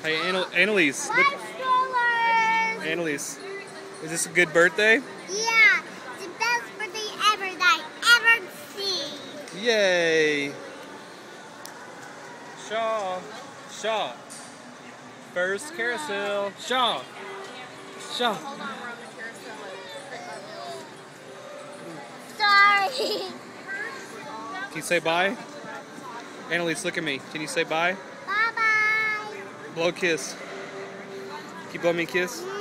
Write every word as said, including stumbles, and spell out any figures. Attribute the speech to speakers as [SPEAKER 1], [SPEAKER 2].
[SPEAKER 1] Hey, Anna Annalise.
[SPEAKER 2] Love
[SPEAKER 1] Look.
[SPEAKER 2] strollers.
[SPEAKER 1] Annalise, is this a good birthday?
[SPEAKER 2] Yeah, the best birthday ever that I ever seen.
[SPEAKER 1] Yay! Shaw. Shaw. First carousel. Shaw. Shaw.
[SPEAKER 3] Hold on, we're on the carousel.
[SPEAKER 2] Sorry.
[SPEAKER 1] Can you say bye? Annalise, look at me. Can you say bye?
[SPEAKER 2] Bye bye.
[SPEAKER 1] Blow a kiss. Can you blow me a kiss?